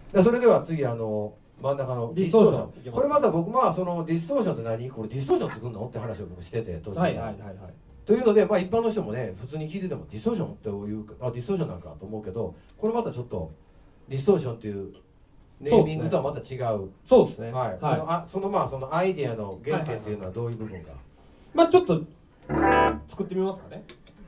それでは次真ん中のディストーション。これまた僕そのディストーションって何、これディストーション作るのって話を僕してて、途中で。というので、一般の人もね普通に聞いててもディストーションっていうディストーションなんかと思うけど、これまたちょっとディストーションっていうネーミングとはまた違う。 そうですね。 はい。そのアイディアの原点っていうのはどういう部分が。 ちょっと作ってみますかね。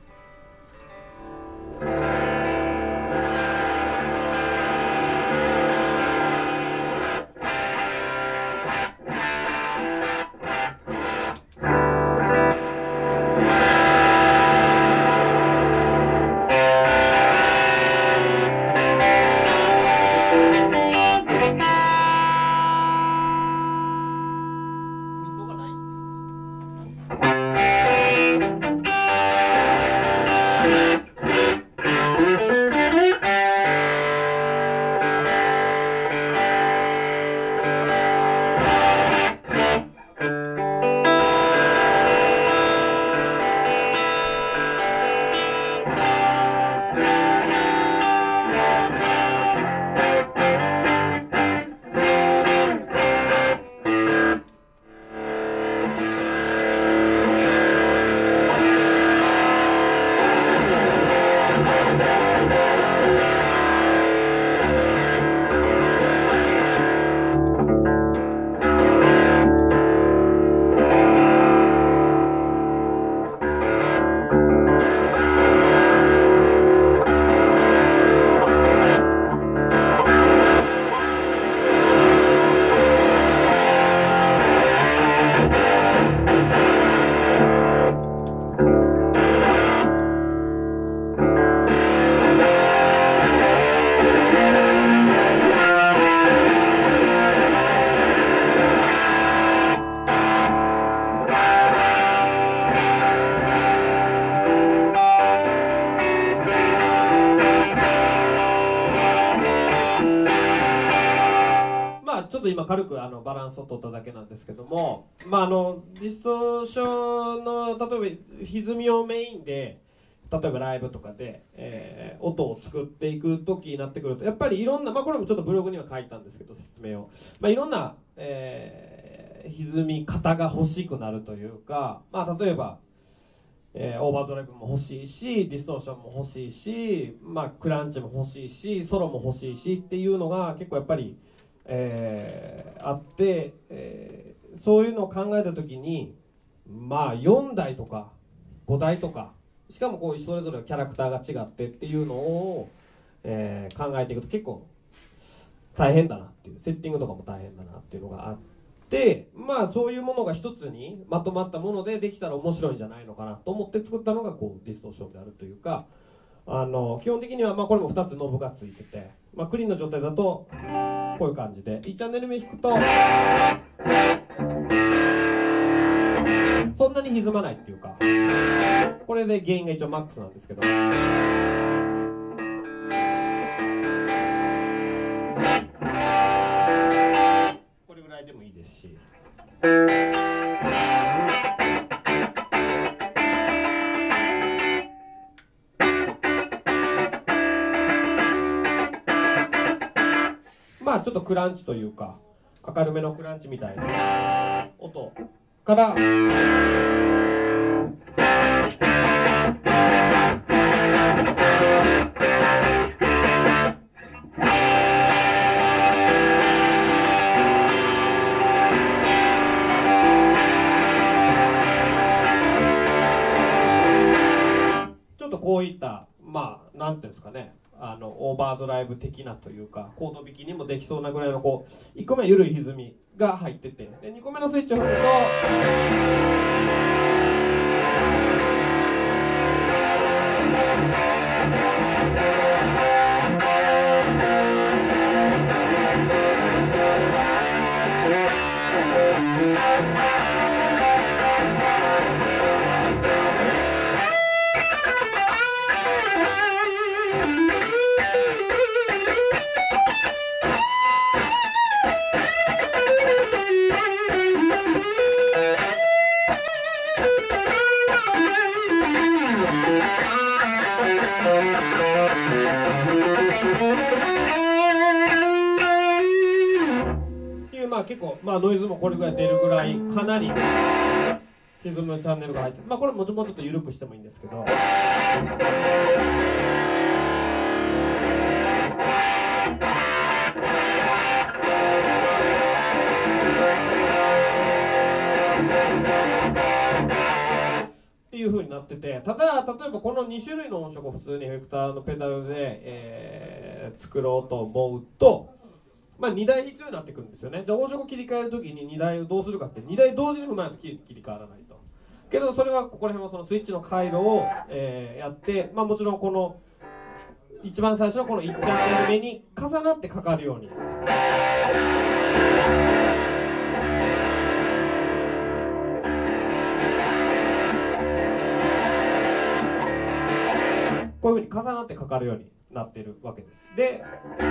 ちょっと今軽くバランスを取っただけなんですけども、ディストーションの例えば歪みをメインで例えばライブとかで、音を作っていく時になってくるとやっぱりいろんな、これもちょっとブログには書いたんですけど説明を、いろんな、歪み方が欲しくなるというか、例えば、オーバードライブも欲しいしディストーションも欲しいし、クランチも欲しいしソロも欲しいしっていうのが結構やっぱりあって、そういうのを考えた時に4台とか5台とかしかもこうそれぞれキャラクターが違ってっていうのを、考えていくと結構大変だなっていう、セッティングとかも大変だなっていうのがあって、そういうものが一つにまとまったものでできたら面白いんじゃないのかなと思って作ったのがこうディストーションであるというか、基本的にはこれも2つノブがついてて、クリーンの状態だとこういう感じで1チャンネル目弾くとそんなに歪まないっていうか、これでゲインが一応マックスなんですけど、これぐらいでもいいですし、ちょっとクランチというか明るめのクランチみたいな音からちょっとこういったなんていうんですかね、オーバードライブ的なというかコード弾きにもできそうなぐらいのこう1個目は緩い歪みが入ってて、で2個目のスイッチを踏むとあ結構、まあ、ノイズもこれぐらい出るぐらいかなり歪むチャンネルが入って、まあ、これもうちょっと緩くしてもいいんですけど。っていう風になってて、ただ例えばこの2種類の音色を普通にエフェクターのペダルで、作ろうと思うと、まあ、2台必要になってくるんですよね。じゃあ音色を切り替えるときに2台をどうするかって2台同時に踏まないと切り替わらないと。けどそれはここら辺はそのスイッチの回路を、やって、まあ、もちろんこの一番最初のこの1チャンネル目に重なってかかるように。こういうふうに重なってかかるようになっているわけです。でこっち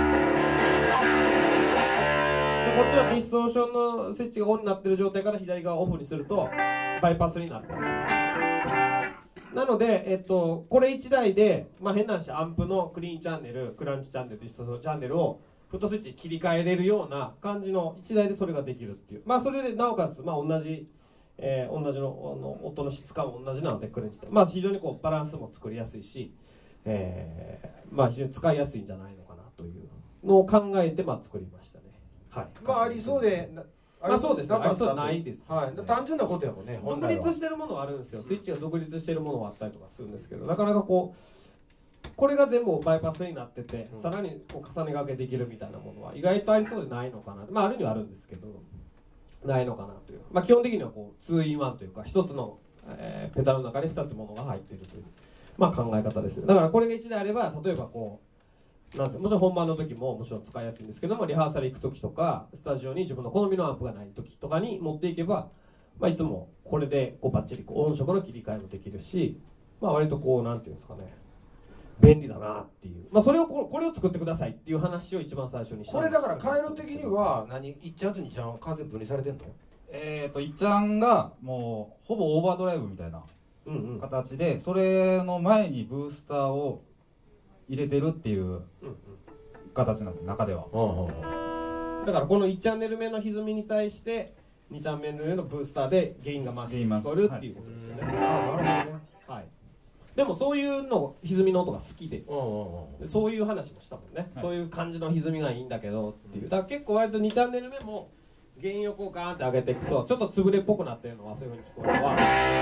はディストーションのスイッチがオンになっている状態から左側をオフにするとバイパスになると。なので、これ1台で、まあ、変な話アンプのクリーンチャンネル、クランチチャンネル、ディストーションチャンネルをフットスイッチに切り替えれるような感じの1台でそれができるっていう、まあ、それでなおかつ、まあ、同じの音の質感も同じなのでクランチって、まあ、非常にこうバランスも作りやすいし、まあ、非常に使いやすいんじゃないのかなというのを考えて、まあ、作りましたね。はい、 まあありそうでまあそうですね、ありそうはないです、 はい、単純なことやもんね。 独立してるものはあるんですよ。スイッチが独立してるものはあったりとかするんですけど、なかなかこうこれが全部バイパスになってて、さらにこう重ね掛けできるみたいなものは意外とありそうでないのかな。まああるにはあるんですけどないのかなという、まあ、基本的にはこう 2in1 というか1つの、ペダルの中に2つものが入っているという、まあ、考え方ですね。だからこれが1であれば、例えばこうなんですよ、もちろん本番の時ももちろん使いやすいんですけども、リハーサル行く時とかスタジオに自分の好みのアンプがない時とかに持っていけば、まあ、いつもこれでこうバッチリこう音色の切り替えもできるし、まあ、割とこうなんていうんですかね、便利だなっていう、まあ、これを作ってくださいっていう話を一番最初にした。 これだから回路的には1ちゃんと2ちゃんは完全分離されてんの ？1ちゃんがもうほぼオーバードライブみたいな形で、それの前にブースターを入れてるっていう形なんです、中では。 だからこの1チャンネル目の歪みに対して2チャンネル目のブースターでゲインが増して聞こえるっていうことですよね。 なるほどね。 はい。でもそういうの歪みの音が好きで、そういう話もしたもんね、はい、そういう感じの歪みがいいんだけどっていう。だから結構割と2チャンネル目もゲインをこうガーンって上げていくとちょっと潰れっぽくなってるのはそういうふうに聞こえるのは。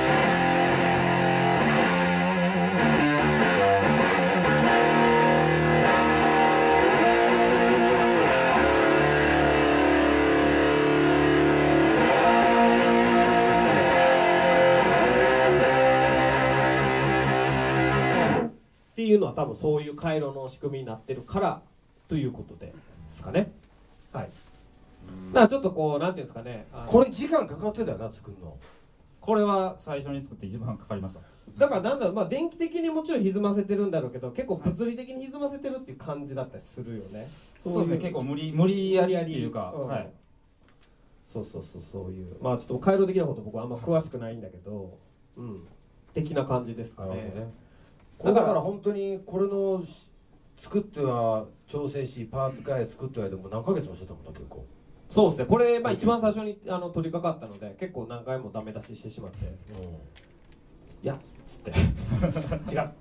っていうのは多分そういう回路の仕組みになってるからということですかね。はい。だからちょっとこうなんていうんですかね。 これ時間かかってたよな、作るの。 これは最初に作って一番かかりました。 だからなんだろう、まあ電気的にもちろん歪ませてるんだろうけど、結構物理的に歪ませてるっていう感じだったりするよね。 そうですね、結構無理やりっていうか、 はい。そういう、まあちょっと回路的なこと僕はあんま詳しくないんだけど、的な感じですかね。 だから本当にこれの作っては調整し、パーツ変え作ってはでも何ヶ月もしてたもんな、結構。 そうですね、これ、まあ、一番最初に取り掛かったので結構何回もダメ出ししてしまって、いやっつって違うっつって、はい、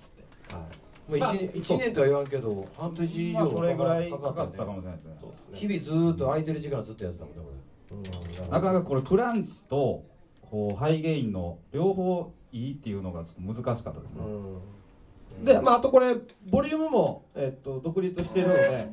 まあ、1年とは言わんけど半年以上それぐらいかかったかもしれないですね。 日々ずっと空いてる時間ずっとやってたもんね、これ。 なかなかこれクランチとこうハイゲインの両方いいっていうのがちょっと難しかったですね。 で、まあ、あとこれボリュームも、独立してるので、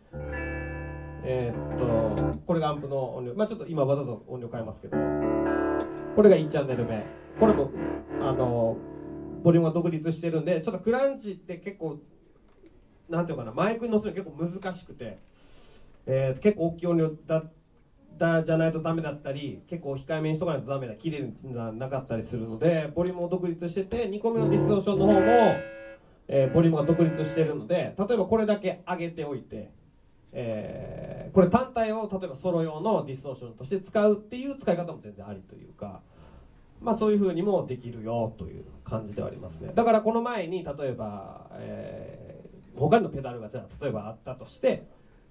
これがアンプの音量、まあ、ちょっと今わざと音量変えますけど、これが1チャンネル目、これもボリュームが独立してるんで、ちょっとクランチって結構なんていうかな、マイクに乗せるの結構難しくて、結構大きい音量じゃないとダメだったり、結構控えめにしとかないとダメだ、綺麗になかったりするので、ボリュームを独立してて、2個目のディストーションの方も、ボリュームが独立してるので、例えばこれだけ上げておいて、これ単体を例えばソロ用のディストーションとして使うっていう使い方も全然ありというか、まあ、そういう風にもできるよという感じではありますね。だからこの前に例えば、他のペダルがじゃあ例えばあったとして、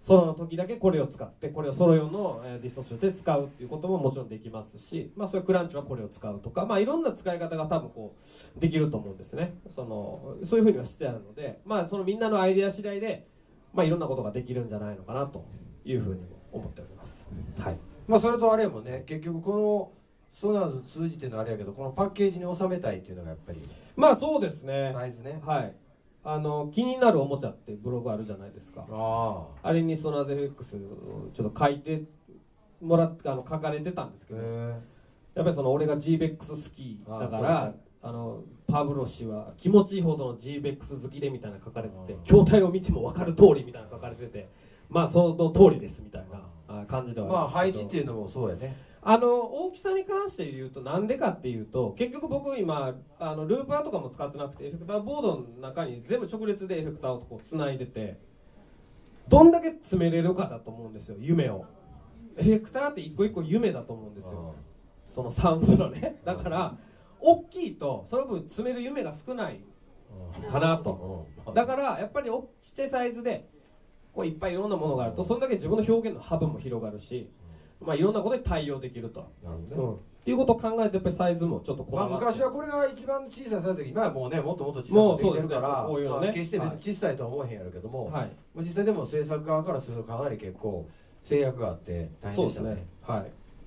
ソロの時だけこれを使ってこれをソロ用のディストーションで使うっていうことももちろんできますし、まあ、そういうクランチはこれを使うとか、まあ、いろんな使い方が多分こうできると思うんですね。そういうふうにはしてあるので、まあ、そのみんなのアイデア次第で、まあ、いろんなことができるんじゃないのかなというふうにも思っております。はい、 まあそれとあれもね、結局このソナーズ通じてのあれやけど、このパッケージに収めたいっていうのがやっぱり、 まあそうですね、 サイズね、 はい、気になるおもちゃってブログあるじゃないですか。あれにソナーズ FX ちょっと書いてもらって書かれてたんですけど、やっぱり俺が GBEX 好きだから、パブロ氏は気持ちいいほどの GBEX 好きでみたいな書かれてて、筐体を見ても分かる通りみたいな書かれてて、まあその通りですみたいな感じではまあ配置っていうのもそうやね。 大きさに関して言うとなんでかっていうと、結局僕今ルーパーとかも使ってなくて、エフェクターボードの中に全部直列でエフェクターをこうつないでて、どんだけ詰めれるかだと思うんですよ、夢を。エフェクターって一個一個夢だと思うんですよ、そのサウンドのね。だから大きいとその分詰める夢が少ないかなと。だからやっぱりちっちゃいサイズでこういっぱいいろんなものがあると、それだけ自分の表現の幅も広がるし、まあ、いろんなことに対応できると。なるほどね。っていうことを考えてやっぱりサイズもちょっとこだわって、 昔はこれが一番小さいサイズだけど、今はもうねもっともっと小さくできてるから、 こういうのね、 決して小さいとは思えへんやろうけども、実際でも制作側からするとかなり結構制約があって大変でしたね。はい。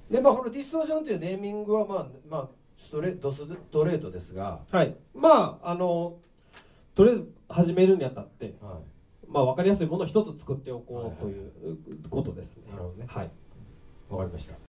でまあこのディストーションというネーミングはまあストレートですが、 はい。まあとりあえず始めるにあたって、まあ分かりやすいものを一つ作っておこうということですね。 なるほどね。 はい。 わかりました。